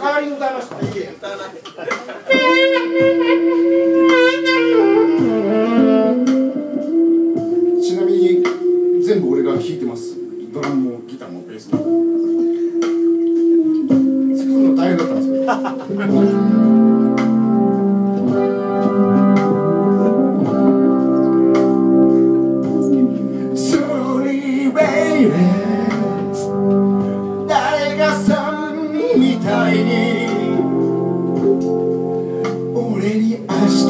わりに歌いました。いいえ。ちなみに全部俺が弾いてます。ドラムもギターもベースも。作るの大変だったんですけど。誰かさんみたいに俺に明日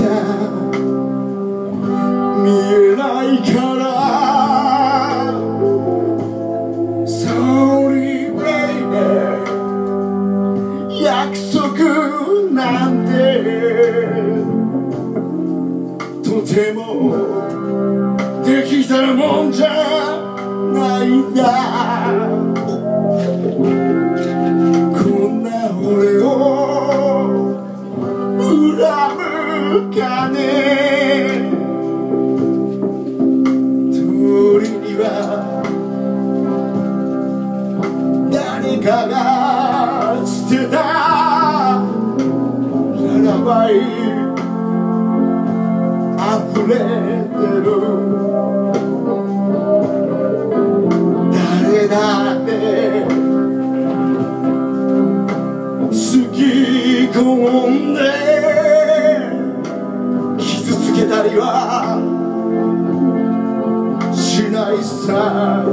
見えないからSorry baby 約束なんてとてもできたもんじゃないんだこんな俺を恨むかね鳥には誰かが捨てたララバイ溢れてる誰だって好き込んで傷つけたりはしないさ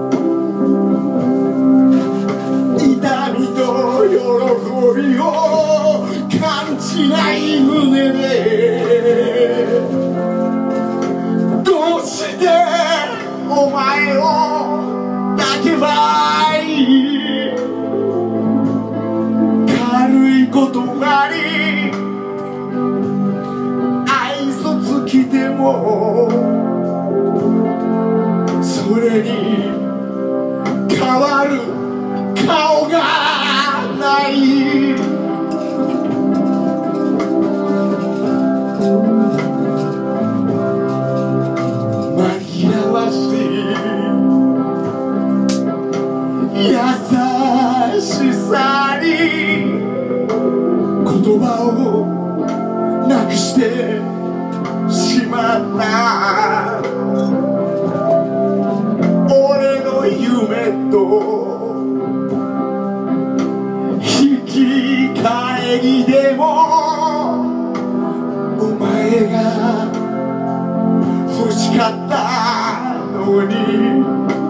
痛みと喜びを感じない胸でどうしてお前を抱けばいい軽い言葉に愛想つきてもそれに変わる顔がない紛らわしい優しさに言葉をなくしてしまった俺の夢と引き換えにでもお前が欲しかったのに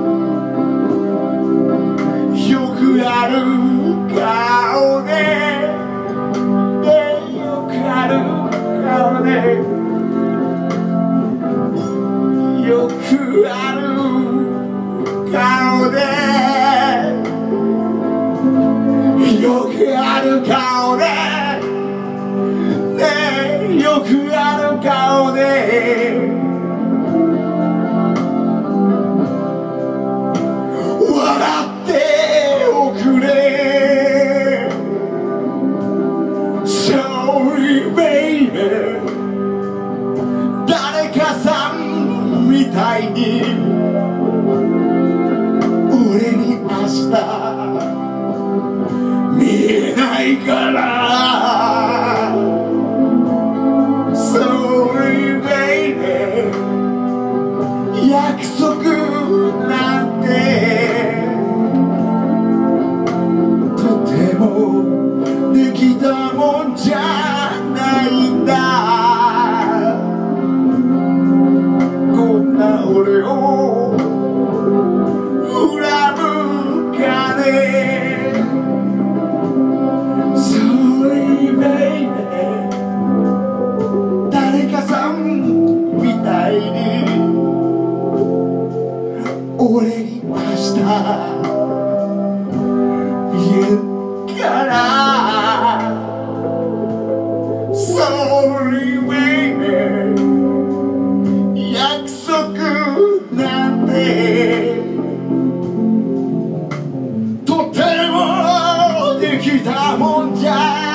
よくある顔でよくある顔でよくある顔でよくある顔でよくある顔で笑っておくれ Sorry baby 誰かさんみたいに俺に明日見えないからSorry baby 約束なんてとてもできたもんじゃないんだこんな俺を恨むかねSorry baby 誰かさんみたいに俺に明日見えるからSorry baby 約束なんてとてもできたもんじゃ